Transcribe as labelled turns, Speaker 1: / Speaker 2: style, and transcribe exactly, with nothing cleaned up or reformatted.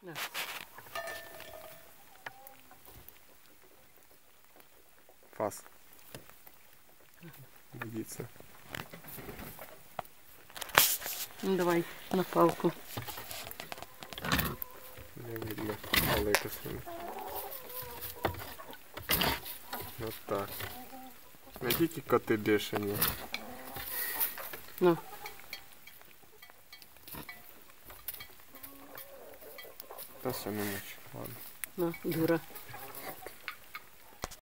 Speaker 1: Да.
Speaker 2: Фас. Годится.
Speaker 1: Ну давай на палку.
Speaker 2: Не видно, але косвенно. От так. Не тільки коти бешені.
Speaker 1: Ну.
Speaker 2: Та все, не мочь. Ладно.
Speaker 1: Ну, дура.